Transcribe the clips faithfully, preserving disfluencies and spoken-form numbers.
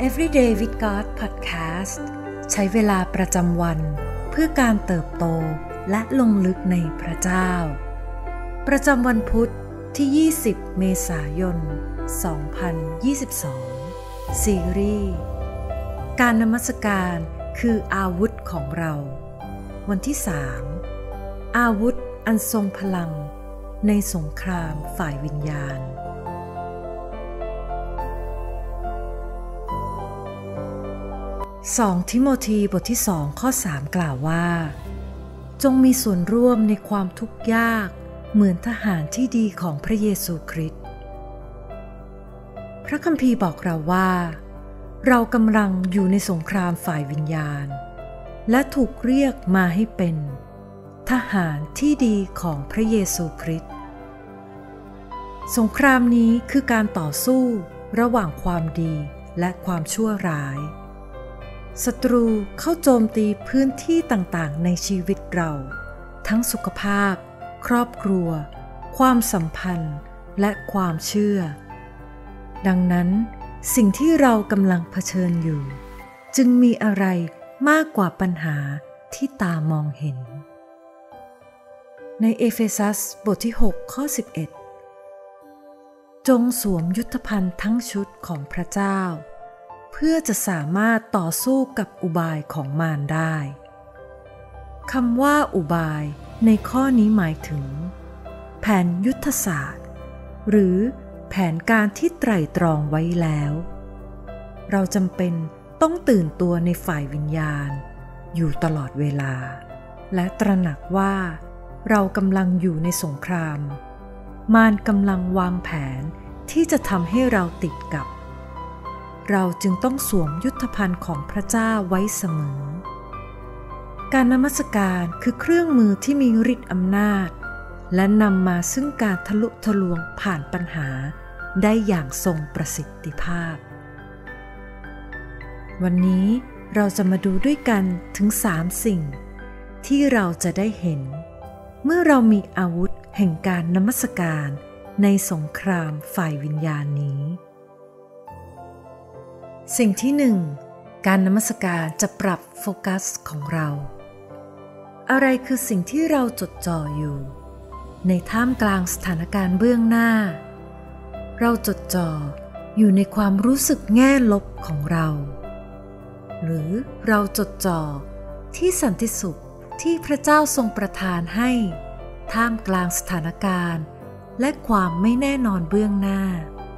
Everyday with God Podcast ใช้เวลาประจำวันเพื่อการเติบโตและลงลึกในพระเจ้าประจำวันพุธที่ยี่สิบเมษายนสองพันยี่สิบสองซีรีส์การนมัสการคืออาวุธของเราวันที่สามอาวุธอันทรงพลังในสงครามฝ่ายวิญญาณสองทิโมธีบทที่สองข้อสามกล่าวว่าจงมีส่วนร่วมในความทุกข์ยากเหมือนทหารที่ดีของพระเยซูคริสต์พระคัมภีร์บอกเราว่าเรากำลังอยู่ในสงครามฝ่ายวิญญาณและถูกเรียกมาให้เป็นทหารที่ดีของพระเยซูคริสต์สงครามนี้คือการต่อสู้ระหว่างความดีและความชั่วร้ายศัตรูเข้าโจมตีพื้นที่ต่างๆในชีวิตเราทั้งสุขภาพครอบครัวความสัมพันธ์และความเชื่อดังนั้นสิ่งที่เรากำลังเผชิญอยู่จึงมีอะไรมากกว่าปัญหาที่ตามองเห็นในเอเฟซัสบทที่หกข้อสิบเอ็ดจงสวมยุทธภัณฑ์ทั้งชุดของพระเจ้าเพื่อจะสามารถต่อสู้กับอุบายของมารได้คำว่าอุบายในข้อนี้หมายถึงแผนยุทธศาสตร์หรือแผนการที่ไตร่ตรองไว้แล้วเราจำเป็นต้องตื่นตัวในฝ่ายวิญญาณอยู่ตลอดเวลาและตระหนักว่าเรากำลังอยู่ในสงครามมารกำลังวางแผนที่จะทำให้เราติดกับเราจึงต้องสวมยุทธภัณฑ์ของพระเจ้าไว้เสมอการนมัสการคือเครื่องมือที่มีฤทธิ์อำนาจและนำมาซึ่งการทะลุทะลวงผ่านปัญหาได้อย่างทรงประสิทธิภาพวันนี้เราจะมาดูด้วยกันถึงสามสิ่งที่เราจะได้เห็นเมื่อเรามีอาวุธแห่งการนมัสการในสงครามฝ่ายวิญญาณนี้สิ่งที่หนึ่งการนมัสการจะปรับโฟกัสของเราอะไรคือสิ่งที่เราจดจ่ออยู่ในท่ามกลางสถานการณ์เบื้องหน้าเราจดจ่ออยู่ในความรู้สึกแง่ลบของเราหรือเราจดจ่อที่สันติสุขที่พระเจ้าทรงประทานให้ท่ามกลางสถานการณ์และความไม่แน่นอนเบื้องหน้า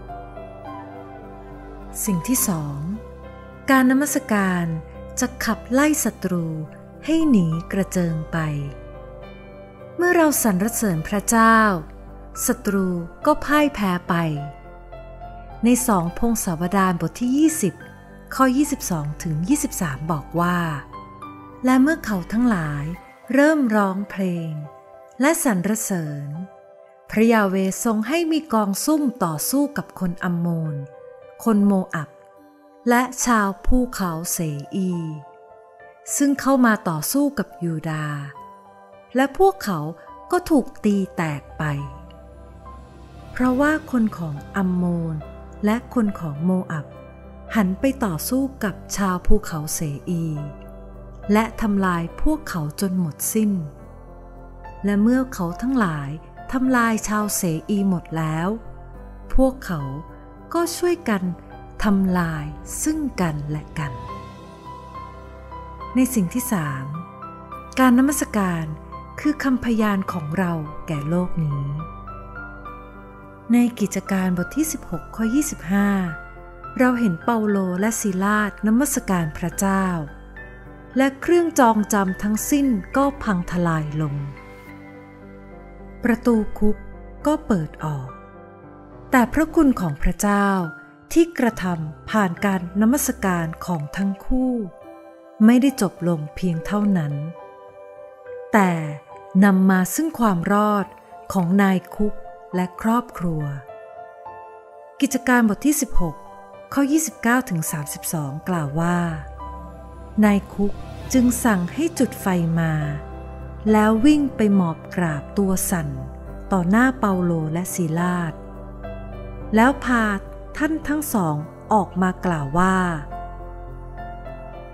สิ่งที่สองการนมัสการจะขับไล่ศัตรูให้หนีกระเจิงไปเมื่อเราสรรเสริญพระเจ้าศัตรูก็พ่ายแพ้ไปในสองพงศาวดารบทที่ยี่สิบข้อยี่สิบสองถึงยี่สิบสามบอกว่าและเมื่อเขาทั้งหลายเริ่มร้องเพลงและสรรเสริญพระยาเวห์ทรงให้มีกองซุ่มต่อสู้กับคนอัมโมนคนโมอับและชาวภูเขาเสอีซึ่งเข้ามาต่อสู้กับยูดาห์และพวกเขาก็ถูกตีแตกไปเพราะว่าคนของอัมโมนและคนของโมอับหันไปต่อสู้กับชาวภูเขาเสอีและทำลายพวกเขาจนหมดสิ้นและเมื่อเขาทั้งหลายทำลายชาวเสอีหมดแล้วพวกเขาก็ช่วยกันทำลายซึ่งกันและกันในสิ่งที่สามการนมัสการคือคำพยานของเราแก่โลกนี้ในกิจการบทที่สิบหกข้อยี่สิบห้าเราเห็นเปาโลและซีลาสนมัสการพระเจ้าและเครื่องจองจำทั้งสิ้นก็พังทลายลงประตูคุกก็เปิดออกแต่พระคุณของพระเจ้าที่กระทำผ่านการนมัสการของทั้งคู่ไม่ได้จบลงเพียงเท่านั้นแต่นำมาซึ่งความรอดของนายคุกและครอบครัวกิจการบทที่สิบหกข้อยี่สิบเก้าถึงสามสิบสองกล่าวว่านายคุกจึงสั่งให้จุดไฟมาแล้ววิ่งไปหมอบกราบตัวสั่นต่อหน้าเปาโลและซีลาสแล้วพาท่านทั้งสองออกมากล่าวว่า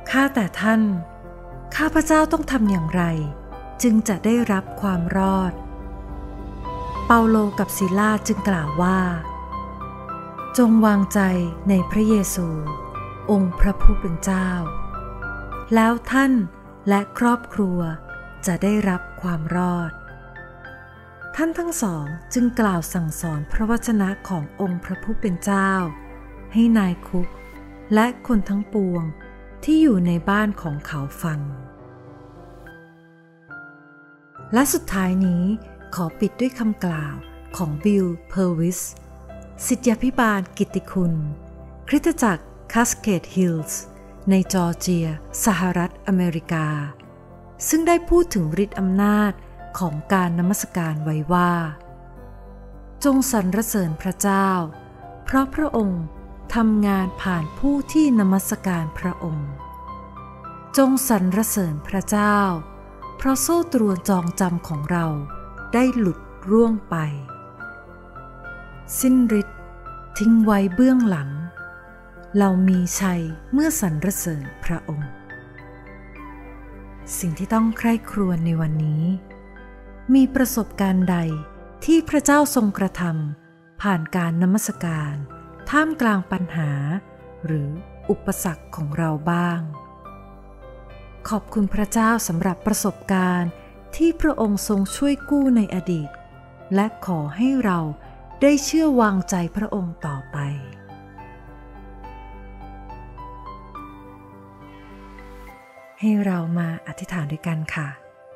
ข้าแต่ท่านข้าพเจ้าต้องทำอย่างไรจึงจะได้รับความรอดเปาโลกับซีลาจึงกล่าวว่าจงวางใจในพระเยซูองค์พระผู้เป็นเจ้าแล้วท่านและครอบครัวจะได้รับความรอดท่านทั้งสองจึงกล่าวสั่งสอนพระวจนะขององค์พระผู้เป็นเจ้าให้นายคุกและคนทั้งปวงที่อยู่ในบ้านของเขาฟังและสุดท้ายนี้ขอปิดด้วยคำกล่าวของบิลเพอร์วิสศิษยาภิบาลกิตติคุณคริสตจักรคัสเกดฮิลส์ในจอร์เจียสหรัฐอเมริกาซึ่งได้พูดถึงฤทธิอำนาจของการนมัสการไว้ว่าจงสรรเสริญพระเจ้าเพราะพระองค์ทำงานผ่านผู้ที่นมัสการพระองค์จงสรรเสริญพระเจ้าเพราะโซ่ตรวนจองจำของเราได้หลุดร่วงไปสิ้นฤทธิ์ทิ้งไว้เบื้องหลังเรามีชัยเมื่อสรรเสริญพระองค์สิ่งที่ต้องใคร่ครวญในวันนี้มีประสบการณ์ใดที่พระเจ้าทรงกระทำผ่านการนมัสการท่ามกลางปัญหาหรืออุปสรรคของเราบ้างขอบคุณพระเจ้าสำหรับประสบการณ์ที่พระองค์ทรงช่วยกู้ในอดีตและขอให้เราได้เชื่อวางใจพระองค์ต่อไปให้เรามาอธิษฐานด้วยกันค่ะ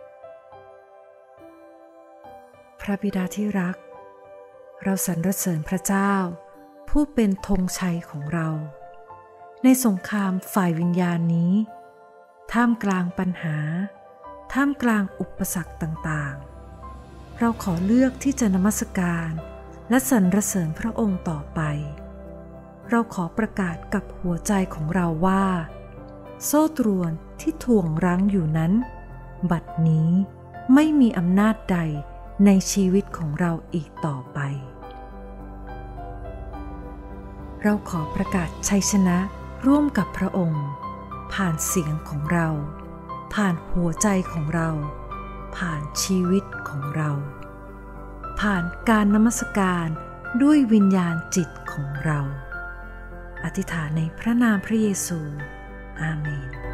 พระบิดาที่รักเราสรรเสริญพระเจ้าผู้เป็นธงชัยของเราในสงครามฝ่ายวิญญาณนี้ท่ามกลางปัญหาท่ามกลางอุปสรรคต่างๆเราขอเลือกที่จะนมัสการและสรรเสริญพระองค์ต่อไปเราขอประกาศกับหัวใจของเราว่าโซ่ตรวนที่ถ่วงรั้งอยู่นั้นบัดนี้ไม่มีอำนาจใดในชีวิตของเราอีกต่อไปเราขอประกาศชัยชนะร่วมกับพระองค์ผ่านเสียงของเราผ่านหัวใจของเราผ่านชีวิตของเราผ่านการนมัสการด้วยวิญญาณจิตของเราอธิษฐานในพระนามพระเยซูอาเมน